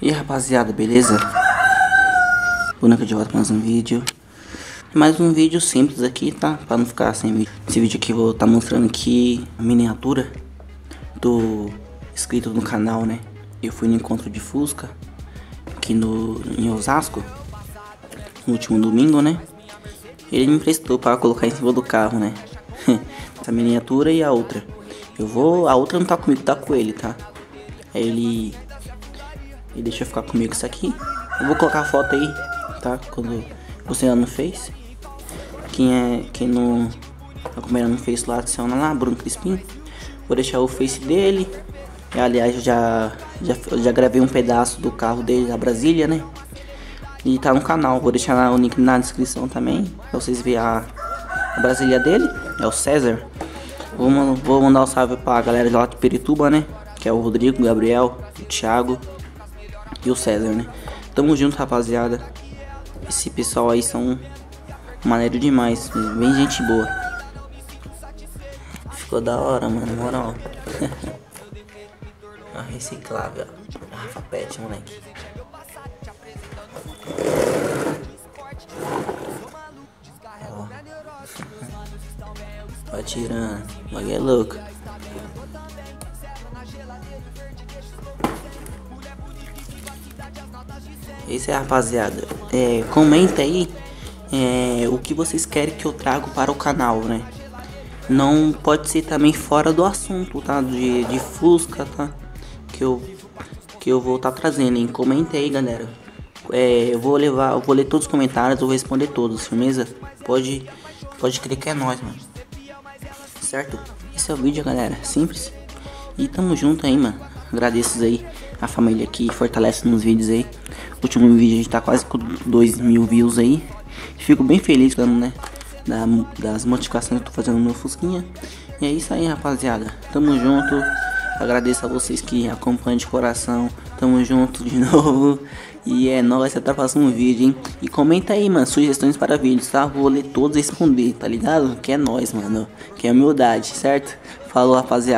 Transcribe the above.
E aí, rapaziada, beleza? Boneca de volta pra mais um vídeo. Mais um vídeo simples aqui, tá? Pra não ficar sem vídeo. Esse vídeo aqui eu vou estar mostrando aqui a miniatura do inscrito no canal, né? Eu fui no encontro de Fusca aqui em Osasco no último domingo, né? Ele me emprestou para colocar em cima do carro, né? Essa miniatura e a outra. A outra não tá comigo, tá com ele, tá? Aí ele deixa eu ficar comigo isso aqui. Eu vou colocar a foto aí, tá? Quando você ainda não fez. Quem não acompanha no Face lá, adiciona lá, Bruno Crispim. Vou deixar o Face dele. E, aliás, já gravei um pedaço do carro dele, da Brasília, né? E tá no canal, vou deixar lá o link na descrição também, pra vocês verem a Brasília dele, é o César. Vou mandar um salve pra galera de lá de Pirituba, né? Que é o Rodrigo, o Gabriel, o Thiago e o César, né? Tamo junto, rapaziada. Esse pessoal aí são maneiro demais, bem gente boa. Ficou da hora, mano, moral. Reciclável, Rafa Pet, moleque. Ó, tirando, o bagulho é louco. Isso é, rapaziada. Comenta aí o que vocês querem que eu trago para o canal, né? Não pode ser também fora do assunto, tá? De Fusca, tá? Que eu vou estar trazendo, hein? Comenta aí, galera. Eu vou ler todos os comentários, eu vou responder todos, firmeza? Pode crer que é nóis, mano. Certo? Esse é o vídeo, galera. Simples. E tamo junto aí, mano. Agradeço aí a família que fortalece nos vídeos aí. O último vídeo a gente tá quase com 2.000 views aí. Fico bem feliz, né? Das modificações que eu tô fazendo no meu Fusquinha. E é isso aí, rapaziada. Tamo junto. Agradeço a vocês que acompanham de coração. Tamo junto de novo. E é nóis, até o próximo vídeo, hein? E comenta aí, mano, sugestões para vídeos, tá? Vou ler todos e responder, tá ligado? Que é nóis, mano. Que é humildade, certo? Falou, rapaziada.